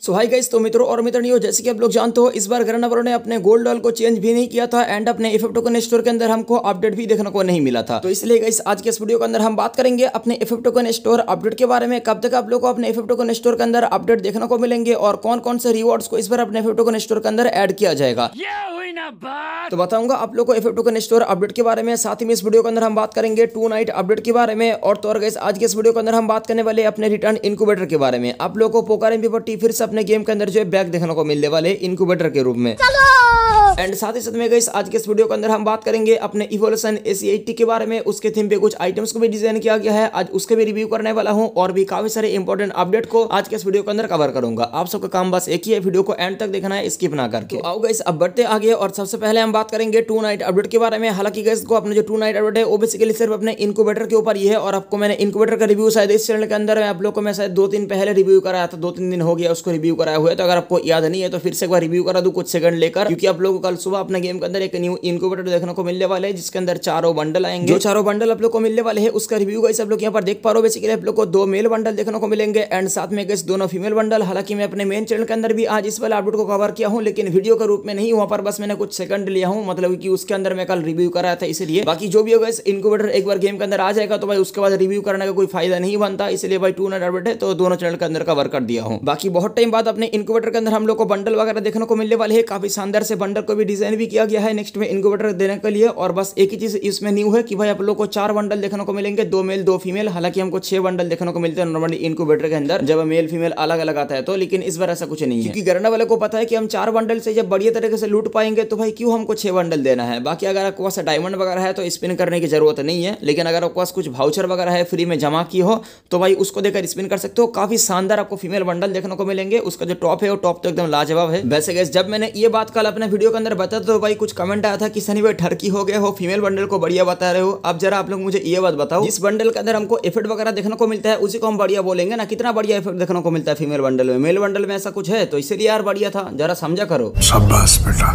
सो hi guys, तो मित्रों और मित्रनियों, जैसे कि आप लोग जानते हो इस बार गरनावरों ने अपने गोल्ड डॉल को चेंज भी नहीं किया था एंड अपने इफेक्ट टोकन स्टोर के अंदर हमको अपडेट भी देखने को नहीं मिला था। तो इसलिए गाइस आज के इस वीडियो के अंदर हम बात करेंगे अपने इफेक्ट टोकन स्टोर अपडेट के बारे में। कब तक आप लोग को अपने इफेक्ट टोकन स्टोर के अंदर अपडेट देखने को मिलेंगे और कौन कौन से रिवॉर्ड्स को इस बार अपने इफेक्ट टोकन स्टोर के अंदर ऐड किया जाएगा, तो बताऊंगा आप लोग को इफेक्ट टोकन स्टोर अपडेट के बारे में। साथ ही में इस वीडियो के अंदर हम बात करेंगे टू नाइट अपडेट के बारे में। और तो और गाइस आज के इस वीडियो के अंदर हम बात करने वाले अपने रिटर्न इनक्यूबेटर के बारे में। आप लोगों को पोकर MP40 फिर से अपने गेम के अंदर जो है बैक देखने को मिलने वाले इनक्यूबेटर के रूप में। एंड साथ ही साथ में गाइस आज के इस वीडियो के अंदर हम बात करेंगे अपने इवोल्यूशन AC80 के बारे में। उसके थीम पे कुछ आइटम्स को भी डिजाइन किया गया है, आज उसके भी रिव्यू करने वाला हूं और भी काफी सारे इंपॉर्टेंट अपडेट को आज के इस वीडियो के अंदर कवर करूंगा। आप सबका काम बस एक ही है, वीडियो को एंड तक देखना है, स्किप ना करके। तो आओ गाइस अब बढ़ते आगे और सबसे पहले हम बात करेंगे टू नाइट अपडेट के बारे में। हालांकि गाइस को अपने जो टू नाइट अपडेट है वो बेसिकली सिर्फ अपने इनक्यूबेटर के ऊपर ही है और आपको मैंने इनक्यूबेटर का रिव्यू शायद इस चैनल के अंदर आप लोग को मैं शायद 2-3 पहले रिव्यू कराया था, 2-3 दिन हो गया उसको रिव्यू कराया हुआ है। तो अगर आपको याद नहीं है तो फिर से एक बार रिव्यू करा दूं कुछ सेकंड लेकर, क्योंकि आप लोगों को कल सुबह अपने गेम के अंदर एक न्यू इनक्यूबेटर देखने को मिलने वाले हैं जिसके अंदर चारों बंडल आएंगे। जो चारों बंडल आप लोग को मिलने वाले हैं उसका रिव्यू गाइस आप लोग यहाँ पर देख पा रहे हो। बेसिकली आप लोग को 2 मेल बंडल देखने को मिलेंगे एंड साथ में गाइस 2 फीमेल बंडल। हालांकि मैं अपने मेन चैनल के अंदर भी आज इस वाले अपडेट को कवर किया हूं, लेकिन वीडियो के रूप में नहीं, वहां पर बस मैंने कुछ सेकंड लिया हूं, मतलब कि उसके अंदर मैं कल रिव्यू कराया था इसलिए। बाकी जो भी होगा इस इनक्यूबेटर एक बार गेम के अंदर आ जाएगा तो भाई उसके बाद रिव्यू करने का कोई फायदा नहीं बनता, इसलिए भाई टू नाइट अपडेट है तो दोनों चैनल के अंदर कवर कर दिया हूं। बाकी बहुत टाइम बाद अपने इनक्यूबेटर के अंदर हम लोग को बंडल वगैरह देखने को मिलने वाले हैं। काफी शानदार से बंडल को भी डिजाइन भी किया गया है नेक्स्ट में इनक्यूबेटर देने के लिए। और बस एक ही चीज इसमें न्यू है कि भाई आप लोग को 4 बंडल देखने को मिलेंगे, 2 मेल 2 फीमेल। हालांकि हमको 6 बंडल देखने को मिलते हैं नॉर्मली इनक्यूबेटर के अंदर जब मेल फीमेल अलग अलग आता है तो, लेकिन इस बार ऐसा कुछ नहीं है क्योंकि गरना वाले को पता है कि हम 4 बंडल से जब बढ़िया तरीके से लूट पाएंगे तो भाई क्यों हमको 6 बंडल देना है। बाकी अगर आपके पास डायमंड वगैरह है तो स्पिन करने की जरूरत नहीं है, लेकिन अगर आपके पास कुछ वाउचर वगैरह है फ्री में जमा की हो तो भाई उसको देकर स्पिन कर सकते हो। काफी शानदार आपको फीमेल बंडल देखने को मिलेंगे। उसका जो टॉप है वो टॉप तो एकदम लाजवाब है। वैसे गाइस जब मैंने ये बात कल अपने वीडियो के अंदर बताया तो भाई कुछ कमेंट आया था कि सनी भाई ठरकी हो गए हो, फीमेल बंडल को बढ़िया बता रहे हो। अब जरा आप लोग मुझे ये बात बताओ, जिस बंडल के अंदर हमको इफेक्ट वगैरह देखने को मिलता है उसी को हम बढ़िया बोलेंगे ना। कितना बढ़िया इफेक्ट देखने को मिलता है फीमेल बंडल में, मेल बंडल में ऐसा कुछ है तो इसलिए यार बढ़िया था, जरा समझा करो। शाबाश बेटा,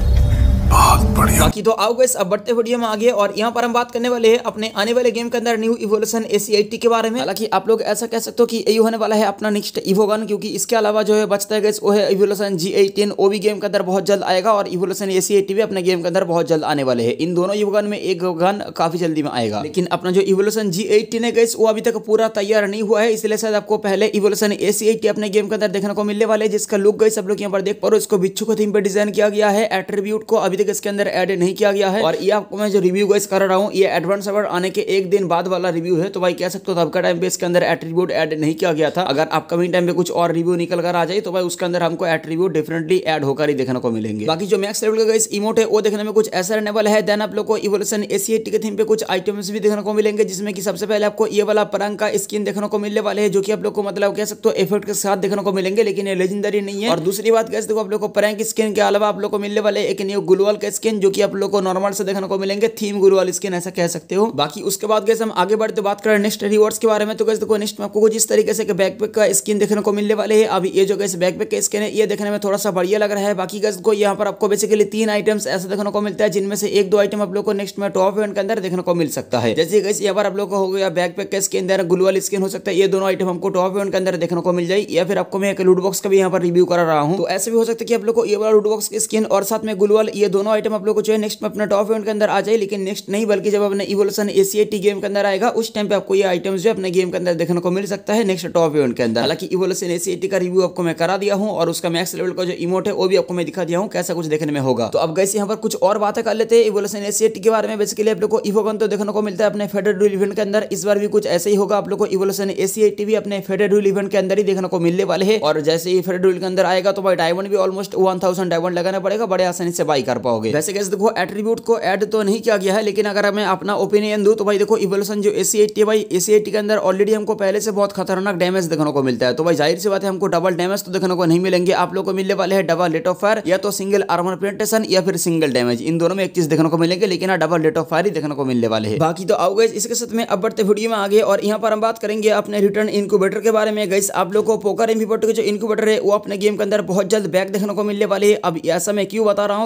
बहुत बढ़िया। बाकी तो आओ गाइस अब बढ़ते वीडियो में आगे और यहाँ पर हम बात करने वाले हैं अपने आने वाले गेम के अंदर न्यू इवोल्यूशन AC80 के बारे में। हालांकि आप लोग ऐसा कह सकते हो कि यही होने वाला है अपना नेक्स्ट इवोगन, क्योंकि इसके अलावा जो है बचता है गाइस वो है इवोल्यूशन G18, वो भी गेम के अंदर बहुत जल्द आएगा और इवोल्यूशन AC80 भी अपने गेम के अंदर बहुत जल्द आने वाले हैं। इन दोनों इवोगन में एक गन काफी जल्दी में आएगा, लेकिन अपना जो इवोल्यूशन G18 है गाइस वो अभी तक पूरा तैयार नहीं हुआ है, इसलिए शायद आपको पहले इवोल्यूशन AC80 अपने गेम के अंदर देखने को मिलने वाले, जिसका लुक गाइस आप लोग यहाँ पर देख पा रहे हो। इसको बिच्छू के थीम पे डिजाइन किया गया है, एट्रीब्यूट को अभी तक इसके अंदर ऐड नहीं किया गया है। और ये आपको मैं जो रिव्यू गाइस कर रहा हूं ये एडवांस सर्वर आने के एक दिन बाद वाला रिव्यू है, तो भाई कह सकते हो तब का टाइम पे इसके अंदर एट्रीब्यूट ऐड नहीं किया गया था। अगर अपकमिंग टाइम पे कुछ और रिव्यू निकल कर आ जाए तो भाई उसके अंदर हमको एट्रीब्यूट डिफरेंटली ऐड होकर ही देखने को मिलेंगे। बाकी जो मैक्स लेवल का गाइस इमोट है वो देखने में कुछ ऐसा रहने वाला है। देन आप लोग को इवोल्यूशन AC80 के थीम पे कुछ आइटम्स भी देखने को मिलेंगे, जिसमें कि सबसे पहले आपको ये वाला परंग का स्किन देखने को मिलने वाले है, जो कि आप लोग को मतलब कह सकते हो इफेक्ट के साथ देखने को मिलेंगे, लेकिन ये लेजेंडरी नहीं है। और दूसरी बात गाइस देखो आप लोग को परंग स्किन के अलावा आप लोग को मिलने वाले एक न्यू ग्लूवल का स्किन, जो कि आप लोग को नॉर्मल से देखने को मिलेंगे, थीम ग्लूवल स्किन ऐसा कह सकते हो। बाकी उसके बाद गाइस हम आगे बढ़ते बात करें नेक्स्ट रिवॉर्ड्स के बारे में। तो गाइस देखो नेक्स्ट में आपको कुछ इस तरीके से बैकपैक का स्किन देखने को मिलने वाले हैं। अभी ये जो गाइस बैकपैक का स्किन है ये देखने में थोड़ा सा बढ़िया लग रहा है। बाकी गाइस को यहाँ पर आपको बेसिकली 3 आइटम्स ऐसा देखने को मिलता है, जिनमें से 1-2 आइटम आप लोग को नेक्स्ट में टॉप इवेंट के अंदर देखने को मिल सकता है। जैसे गाइस यहाँ पर आप लोग को हो गया बैकपैक का स्किन, देन ग्लूवल स्किन हो सकता है, ये दोनों आइटम हमको टॉप इवेंट के अंदर देखने को मिल जाए, या फिर आपको मैं एक लूट बॉक्स का भी यहाँ पर रिव्यू करा रहा हूँ। तो ऐसे भी हो सकता है कि आप लोग को ये वाला लूट बॉक्स की स्किन और साथ में ग्लूवल ये दोनों आइटम आप लोग को जो है नेक्स्ट में अपना टॉप इवेंट के अंदर आ जाए, लेकिन नेक्स्ट नहीं बल्कि जब अपने इवोल्यूशन AC80 गेम के अंदर आएगा उस टाइम पे आपको ये आइटम्स जो अपने गेम के अंदर देखने को मिल सकता है नेक्स्ट टॉप इवेंट के अंदर। हालांकि इवोल्यूशन AC80 का रिव्यू आपको मैं करा दिया हूं और उसका मैक्स लेवल का जो इमोट है वो भी आपको मैं दिखा दिया हूं कैसा कुछ देखने में होगा। तो अब गाइस यहाँ पर कुछ और बातें कर लेते हैं इवोल्यूशन AC80 के बारे में। बेसिकली आप लोग को इवोगन तो देखने को मिलता है अपने फेडेरल रूल इवेंट के अंदर, इस बार भी कुछ ऐसे ही होगा। आप लोग को इवोल्यूशन AC80 भी अपने फेडेरल रूल इवेंट के अंदर ही देखने को मिलने वाले हैं, और जैसे ही फेडेरल रूल के अंदर आएगा तो भाई डायमंड भी ऑलमोस्ट 1000 डायमंड लगाना पड़ेगा, बड़े आसानी से बाई कर पाओगे। वैसे गाइस देखो एट्रीब्यूट को ऐड तो नहीं किया गया है, लेकिन अगर मैं अपना ओपिनियन दूं तो भाई देखो इवोल्यूशन जो AC80 है भाई AC80 के अंदर ऑलरेडी हमको पहले से बहुत खतरनाक डैमेज देखने को मिलता है, तो भाई जाहिर सी बात है हमको डबल डैमेज तो देखने को नहीं मिलेंगे। आप लोग को मिलने वाले हैं डबल रेट ऑफ फायर, या तो सिंगल आर्मर पेनिट्रेशन या फिर सिंगल डैमेज, इन दोनों में एक चीज देखने को मिलेंगे, लेकिन डबल रेट ऑफ फायर ही देखने को मिलने वाले हैं। बाकी तो आओ गाइस इसके साथ में अब बढ़ते वीडियो में आगे और यहाँ पर हम बात करेंगे अपने रिटर्न इनक्यूबेटर के बारे में। गाइस आप लोग को पोकर MP40 के जो इनक्यूबेटर है वो अपने गेम के अंदर बहुत जल्द बैक देखने को मिलने वाले है। अब ऐसा मैं क्यों बता रहा हूँ, इसके कुछ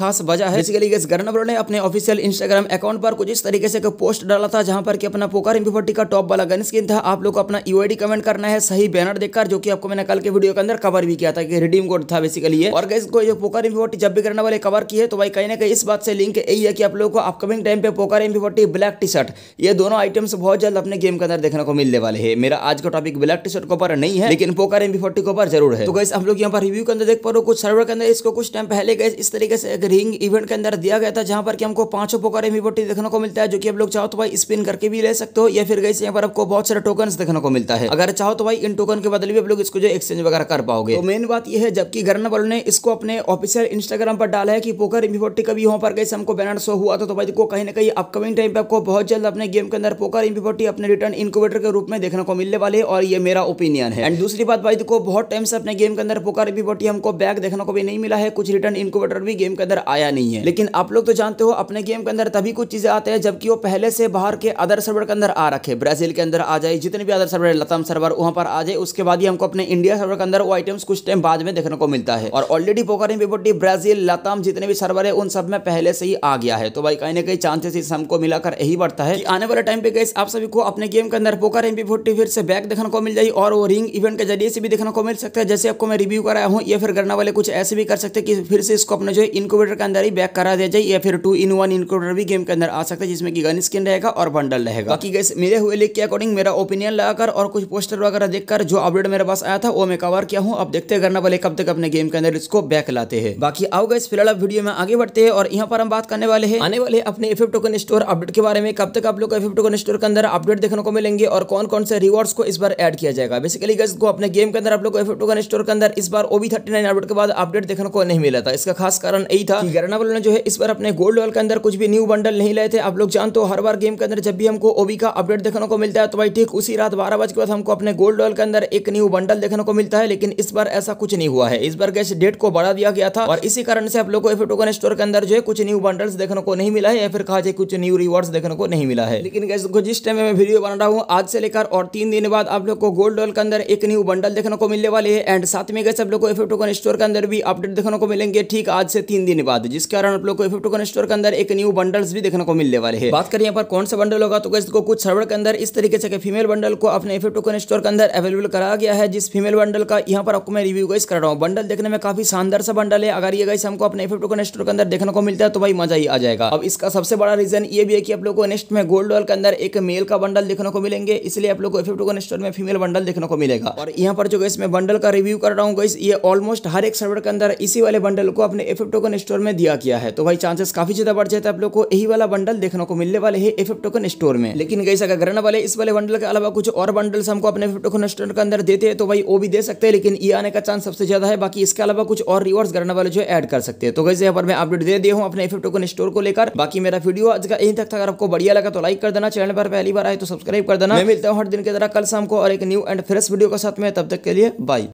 खास वजह है। बेसिकली गाइस गर्नाबलो ने अपने ऑफिशियल इंस्टाग्राम अकाउंट पर कुछ इस तरीके से पोस्ट डाला था जहां पर कि अपना पोकर MP40 का टॉप वाला गन स्किन था। आप लोग को अपना UID कमेंट करना है सही बैनर देखकर, जो कि आपको मैंने कल के वीडियो के अंदर कवर भी किया था कि रिडीम कोड था बेसिकली ये। और गाइस को जो पोकर MP40 जब भी करने वाले कवर की है तो भाई कहीं ना कहीं इस बात से लिंक यही है कि आप लोगों को अपकमिंग टाइम पे poker MP40 black T shirt ये दोनों आइटम्स बहुत जल्द अपने गेम के अंदर देखने को मिलने वाले हैं। मेरा आज का टॉपिक ब्लैक टी शर्ट के ऊपर नहीं है लेकिन पोकर MP40 के ऊपर जरूर है। तो गाइस आप लोग यहाँ पर रिव्यू के अंदर देख पा रहे हो कुछ सर्वर के अंदर इसको कुछ टाइम पहले गाइस इस तरीके से एक रिंग इवेंट के अंदर दिया गया था जहां पर कि हमको 5 पोकर MP40 देखने को मिलता है, जो कि आप लोग चाहो तो भाई स्पिन करके भी ले सकते हो या फिर गाइस यहाँ पर आपको बहुत सारे टोकन्स देखने को मिलता है। अगर चाहो तो भाई इन टोकन के बदले भी आप लोग इसको जो एक्सचेंज वगैरह कर पाओगे। तो मेन बात यह है जबकि गर्नाबलो ने इसको अपने ऑफिशियल इंस्टाग्राम पर डाला है कि पोकर MP40 का भी वहां पर गाइस हमको बैनर शो हुआ था, तो भाई देखो कहीं ना कहीं अपकमिंग टाइम पे आपको बहुत जल्द अपने गेम के अंदर पोकर MP40 अपने रिटर्न इनक्यूबेटर के रूप में देखने को मिलने वाले हैं और ये मेरा ओपिनियन है। एंड दूसरी बात भाई देखो बहुत टाइम से अपने गेम के अंदर पोकर MP40 हमको बैग देखने को भी नहीं मिला है, कुछ रिटर्न इनक्यूबेटर भी गेम के अंदर आया नहीं है। लेकिन आप लोग तो जानते हो अपने गेम के अंदर तभी कुछ चीजें आते हैं जबकि वो पहले से बाहर के अदर सर्वर के अंदर आ रखे, ब्राजील के अंदर आ जाए, जितने भी अदर सर्वर है लताम सर्वर वहां पर आ जाए, उसके बाद ही हमको अपने इंडिया सर्वर के अंदर वो आइटम्स कुछ टाइम बाद में देखने को मिलता है। और ऑलरेडी पोकर MP40 ब्राजील लताम जितने भी सर्वर है उन सब में पहले से ही आ गया है। तो भाई कहीं ना कहीं चांसेस हमको मिलाकर यही बढ़ता है कि आने वाले टाइम पे गाइस आप सभी को अपने गेम के अंदर पोकर MP40 फिर से बैक देखने को मिल जाए और वो रिंग इवेंट के जरिए से भी देखने को मिल सकता है, जैसे आपको मैं रिव्यू कराया हूं। या फिर करने वाले कुछ ऐसे भी कर सकते हैं कि फिर से इसको अपने जो इनक्यूबेटर के अंदर ही बैक करा दिया जाए, या फिर 2-in-1 इनक्यूबेटर भी गेम के अंदर आ सकता है जिसमें कि गन स्किन रहेगा और बंडल रहेगा। बाकी गाइस मेरे हुए लीक के अकॉर्डिंग मेरा ओपिनियन लगाकर और कुछ पोस्टर वगैरह देखकर जो अपडेट मेरे पास आया था वो मैं कवर किया हूं। अब देखते हैं गर्नाबलो कब तक अपने गेम के अंदर इसको बैक लाते हैं। बाकी आओ गाइस फिलहाल अब वीडियो में आगे बढ़ते हैं और यहाँ पर हम बात करने वाले हैं आने वाले अपने FF टोकन स्टोर अपडेट के बारे में। कब तक आप लोग को FF टोकन स्टोर के अंदर अपडेट देखने को मिलेंगे और कौन कौन से रिवॉर्ड्स को इस बार ऐड किया जाएगा। बेसिकली गाइस को अपने गेम के अंदर आप लोग को FF टोकन स्टोर के अंदर इस बार OB39 अपडेट के बाद अपडेट देखने को नहीं मिला था। इसका खास कारण यही था कि गर्नाबलो ने जो है इस बार अपने गोल्ड लेवल के अंदर कुछ भी न्यू बंडल नहीं लाए थे। आप लोग जानते हो हर बार गेम के अंदर जब भी हमको OB का अपडेट देखने को मिलता है तो भाई ठीक उसी रात 12 बजे के बाद हमको अपने गोल्ड लेवल के अंदर एक न्यू बंडल देखने को मिलता है, लेकिन इस बार ऐसा कुछ नहीं हुआ है। इस बार गाइस डेट को बढ़ा दिया गया था और इसी कारण से आप लोग को FF टोकन स्टोर के अंदर जो है कुछ न्यू बंडल्स देखने को नहीं मिला है या फिर कहा जाए कुछ न्यू रिवॉर्ड्स देखने को नहीं मिला है। लेकिन गाइस जिस टाइम में वीडियो बना रहा हूँ आज से लेकर और 3 दिन बाद आप लोग को गोल्ड लेवल के अंदर एक न्यू बंडल देखने को मिलने वाले है। एंड साथ में गाइस आप लोग को FF टोकन स्टोर के अंदर भी अपडेट देखने को मिलेंगे ठीक आज से 3 दिन बाद, जिस कारण आप लोग को FF टोकन स्टोर के अंदर एक न्यू बंडल्स भी देखने को मिलने वाले हैं। बात करें यहाँ पर कौन सा बंडल होगा तो गाइस को कुछ सर्वर के अंदर इस तरीके से फीमेल बंडल को अपने FF टोकन स्टोर के अंदर अवेलेबल कराया गया है, जिस फीमेल बंडल का यहाँ पर आपको मैं रिव्यू गाइस कर रहा हूँ। बंडल देखने में काफी शानदार सा बंडल है। अगर ये गाइस हमको अपने FF टोकन स्टोर के अंदर देखने को मिलता है तो भाई मजा ही आ जाएगा। अब इसका सबसे बड़ा रीजन ये भी है कि आप लोग को नेक्स्ट में गोल्ड लेवल के अंदर एक मेल का बंडल देखने को मिलेंगे, इसलिए आप लोग को FF टोकन स्टोर में फीमेल बंडल देखने को मिलेगा। और यहाँ पर जो गाइस मैं बंडल का रिव्यू कर रहा हूँ गाइस ये ऑलमोस्ट हर एक सर्वर के अंदर इसी वाले बंडल को अपने FF टोकन स्टोर में दिया गया है। तो भाई चांसेस काफी ज्यादा बढ़ जाता है आप लोग को यही वाला बंडल देखने को मिलने वाले है FF टोकन स्टोर में। लेकिन गाइस अगर गर्नाबलो इस वाले बंडल के अलावा कुछ और बंडल्स हमको अपने FF टोकन स्टोर के अंदर देते हैं तो भाई वो भी दे सकते हैं, लेकिन ये आने का चांस सबसे ज्यादा है। बाकी इसके अलावा कुछ और रिवॉर्ड्स गर्नाबलो जो ऐड कर सकते हैं। तो गाइस यहाँ पर मैं अपडेट दे दिया हूँ अपने FF टोकन स्टोर को लेकर। बाकी मेरा वीडियो आज का यहीं तक था। अगर आपको बढ़िया लगा तो लाइक कर देना, चैनल पर पहली बार आए तो सब्सक्राइब कर देना। मैं मिलता हूँ हर दिन की तरह कल शाम को और एक न्यू एंड फ्रेश वीडियो के साथ में। तब तक के लिए बाय।